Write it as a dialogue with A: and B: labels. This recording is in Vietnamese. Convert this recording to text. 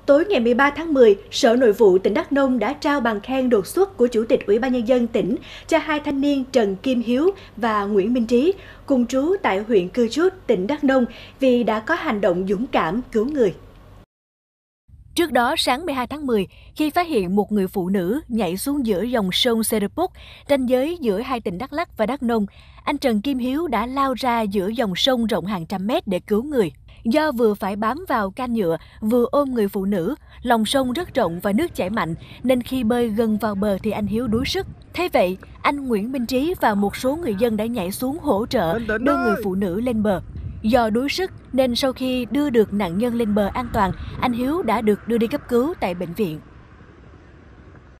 A: Tối ngày 13 tháng 10, Sở Nội vụ tỉnh Đắk Nông đã trao bằng khen đột xuất của Chủ tịch Ủy ban Nhân dân tỉnh cho hai thanh niên Trần Kim Hiếu và Nguyễn Minh Trí, cùng trú tại huyện Cư Rút, tỉnh Đắk Nông vì đã có hành động dũng cảm cứu người.
B: Trước đó, sáng 12 tháng 10, khi phát hiện một người phụ nữ nhảy xuống giữa dòng sông Serepok, ranh giới giữa hai tỉnh Đắk Lắk và Đắk Nông, anh Trần Kim Hiếu đã lao ra giữa dòng sông rộng hàng trăm mét để cứu người. Do vừa phải bám vào can nhựa, vừa ôm người phụ nữ, lòng sông rất rộng và nước chảy mạnh, nên khi bơi gần vào bờ thì anh Hiếu đuối sức. Thế vậy, anh Nguyễn Minh Trí và một số người dân đã nhảy xuống hỗ trợ đưa người phụ nữ lên bờ. Do đuối sức nên sau khi đưa được nạn nhân lên bờ an toàn, anh Hiếu đã được đưa đi cấp cứu tại bệnh viện.